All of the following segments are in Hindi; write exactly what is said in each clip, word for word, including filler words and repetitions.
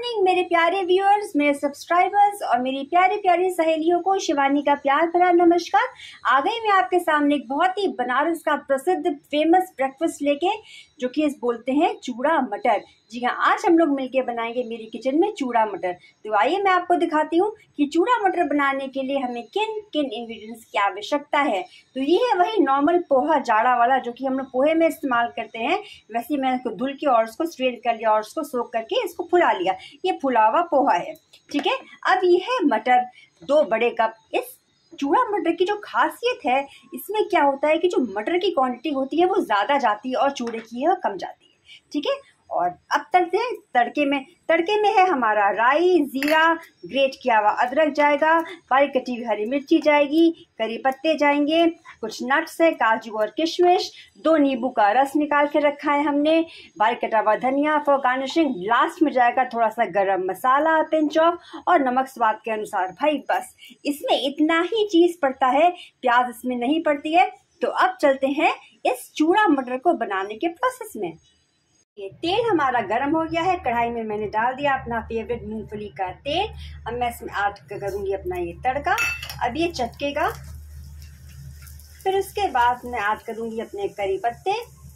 मॉर्निंग मेरे प्यारे व्यूअर्स, मेरे सब्सक्राइबर्स और मेरी प्यारी प्यारी सहेलियों को शिवानी का प्यार भरा नमस्कार। आ गई मैं आपके सामने एक बहुत ही बनारस का प्रसिद्ध फेमस ब्रेकफास्ट लेके, जो कि इस बोलते हैं चूड़ा मटर। जी हाँ, आज हम लोग मिलके बनाएंगे मेरी किचन में चूड़ा मटर। तो आइए मैं आपको दिखाती हूँ कि चूड़ा मटर बनाने के लिए हमें किन किन इंग्रेडिएंट्स की आवश्यकता है। तो ये है वही नॉर्मल पोहा जाड़ा वाला, जो कि हम लोग पोहे में इस्तेमाल करते हैं। वैसे मैंने इसको धुल के और उसको स्ट्रेन कर लिया और उसको सोक करके इसको फुला लिया। ये फुला हुआ पोहा है, ठीक है। अब ये है मटर, दो बड़े कप। इस चूड़ा मटर की जो खासियत है, इसमें क्या होता है कि जो मटर की क्वांटिटी होती है वो ज़्यादा जाती है और चूड़े की है वो कम जाती है, ठीक है। और अब तड़ते हैं तड़के में। तड़के में है हमारा राई, जीरा, ग्रेट किया हुआ अदरक जाएगा, बारीक कटी हुई हरी मिर्ची जाएगी, करी पत्ते जाएंगे, कुछ नट्स है, काजू और किशमिश, दो नींबू का रस निकाल के रखा है हमने, बारीक कटा हुआ धनिया फॉर गार्निशिंग। लास्ट में जाएगा थोड़ा सा गरम मसाला, पिंच ऑफ, और नमक स्वाद के अनुसार। भाई बस इसमें इतना ही चीज पड़ता है, प्याज इसमें नहीं पड़ती है। तो अब चलते हैं इस चूड़ा मटर को बनाने के प्रोसेस में। ये तेल हमारा गर्म हो गया है, कढ़ाई में मैंने डाल दिया अपना फेवरेट मूंगफली का तेल। अब मैं इसमें ऐड करूंगी अपना ये तड़का। अब ये चटकेगा, फिर उसके बाद मैं ऐड करूंगी अपने करी पत्ते,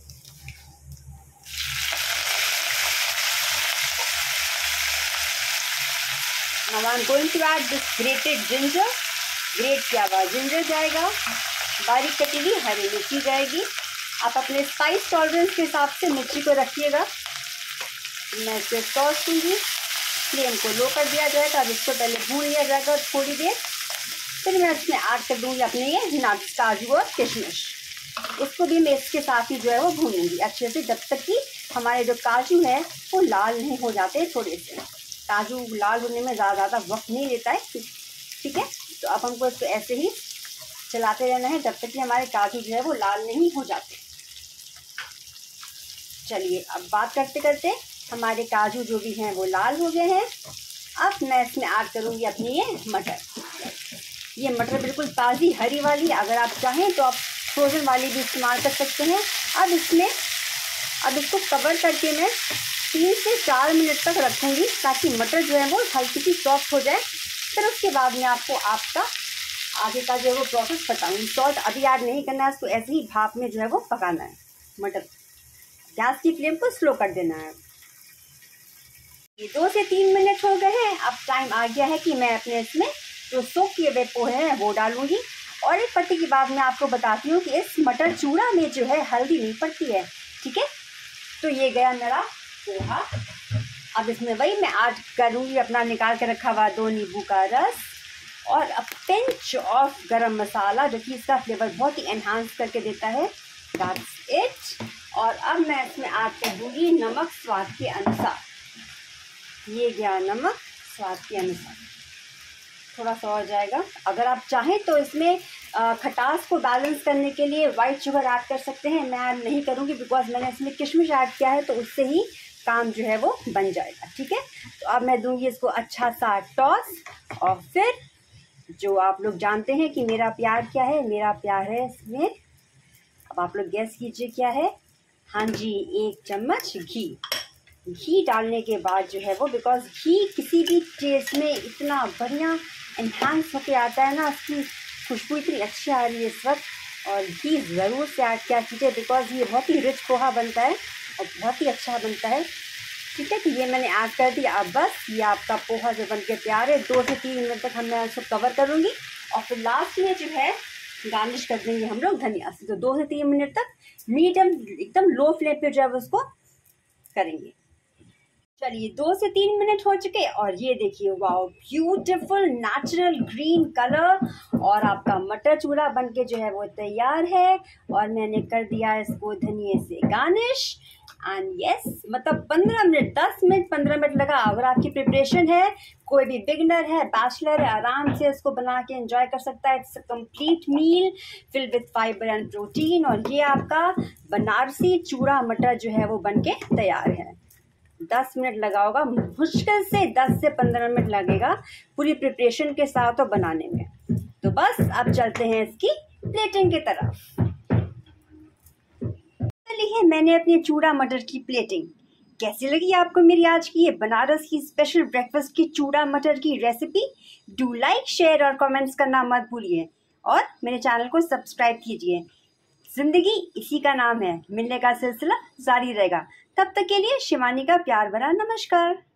now I'm going to add this grated ginger, grate किया हुआ जिंजर जाएगा, बारीक कटी हुई हरी मिर्ची जाएगी। आप अपने स्पाइस टॉलरेंस के हिसाब से मिर्ची को रखिएगा। मैं इसे टॉस दूंगी, फ्लेम को लो कर दिया जाएगा। अब इसको पहले भून लिया जाएगा थोड़ी देर, फिर मैं इसमें ऐड कर दूंगी अपने ये नट्स, काजू और किशमिश। उसको भी मैं इसके साथ ही जो है वो भूनूंगी अच्छे से, जब तक कि हमारे जो काजू है वो लाल नहीं हो जाते। थोड़े से काजू लाल होने में ज़्यादा ज़्यादा वक्त नहीं लेता है, ठीक है। तो अब हमको इसको ऐसे ही चलाते रहना है जब तक कि हमारे काजू जो है वो लाल नहीं हो जाते। चलिए, अब बात करते करते हमारे काजू जो भी हैं वो लाल हो गए हैं। अब मैं इसमें ऐड करूँगी अपनी ये मटर। ये मटर बिल्कुल ताज़ी हरी वाली, अगर आप चाहें तो आप फ्रोज़न वाली भी इस्तेमाल कर सकते हैं। अब इसमें अब इसको कवर करके मैं तीन से चार मिनट तक रखूँगी, ताकि मटर जो है वो हल्की सी सॉफ्ट हो जाए। फिर उसके बाद मैं आपको आपका आगे का जो है वो प्रोसेस बताऊँगी। सॉल्ट अभी ऐड नहीं करना है, इसको ऐसे ही भाप में जो है वो पकाना है। मटर गैस की फ्लेम को स्लो कर देना है। ये दो से तीन मिनट हो गए हैं। अब टाइम आ गया है कि मैं अपने इसमें जो सोक किए हुए पोहे हैं वो डालूंगी। और एक पट्टी की बात मैं आपको बताती हूँ कि इस मटर चूड़ा में जो है हल्दी नहीं पड़ती है, ठीक है। तो ये गया मेरा पोहा। अब इसमें वही मैं ऐड करूँगी अपना निकाल के रखा हुआ दो नींबू का रस और अ पिंच ऑफ गरम मसाला, जो कि इसका फ्लेवर बहुत ही एनहांस करके देता है। That's it. और अब मैं इसमें ऐड कर दूँगी नमक स्वाद के अनुसार। ये गया नमक स्वाद के अनुसार, थोड़ा सा और जाएगा। अगर आप चाहें तो इसमें खटास को बैलेंस करने के लिए वाइट शुगर ऐड कर सकते हैं। मैं ऐड नहीं करूँगी बिकॉज मैंने इसमें किशमिश ऐड किया है, तो उससे ही काम जो है वो बन जाएगा, ठीक है। तो अब मैं दूँगी इसको अच्छा सा टॉस। और फिर जो आप लोग जानते हैं कि मेरा प्यार क्या है, मेरा प्यार है इसमें, अब आप लोग गैस कीजिए क्या है। हाँ जी, एक चम्मच घी। घी डालने के बाद जो है वो, बिकॉज घी किसी भी टेस्ट में इतना बढ़िया एनहांस होके आता है ना, उसकी खुशबू इतनी अच्छी आ रही है इस वक्त। और घी ज़रूर से ऐड किया कीजिए, बिकॉज ये बहुत ही रिच पोहा बनता है और बहुत ही अच्छा बनता है, ठीक है। तो ये मैंने ऐड कर दिया। अब बस ये आपका पोहा जो बन के तैयार है। दो से तीन मिनट तक हम मैं उसको कवर करूँगी और फिर लास्ट में जो है गार्निश कर देंगे हम लोग धनिया से। तो दो से तीन मिनट तक मीडियम एकदम लो फ्लेम पे जो है उसको करेंगे। चलिए, दो से तीन मिनट हो चुके और ये देखिए, wow, beautiful natural green colour और आपका मटर चूड़ा बनके जो है वो तैयार है। और मैंने कर दिया इसको धनिए से गार्निश। एंड यस, मतलब पंद्रह मिनट दस मिनट पंद्रह मिनट लगा। अगर आपकी प्रिपरेशन है, कोई भी बिगनर है, बैचलर है, आराम से इसको बना के एंजॉय कर सकता है। It's a complete meal filled with fibre and protein. और ये आपका बनारसी चूड़ा मटर जो है वो बनके तैयार है। दस मिनट लगा होगा, मुश्किल से दस से पंद्रह मिनट लगेगा पूरी प्रिपरेशन के साथ और बनाने में। तो बस अब चलते हैं इसकी प्लेटिंग की तरफ। चलिए, मैंने अपनी चूड़ा मटर की प्लेटिंग कैसी लगी आपको मेरी आज की ये बनारस की स्पेशल ब्रेकफास्ट की चूड़ा मटर की रेसिपी? डू लाइक, शेयर और कमेंट्स करना मत भूलिए और मेरे चैनल को सब्सक्राइब कीजिए। जिंदगी इसी का नाम है, मिलने का सिलसिला जारी रहेगा। तब तक के लिए शिवानी का प्यार भरा नमस्कार।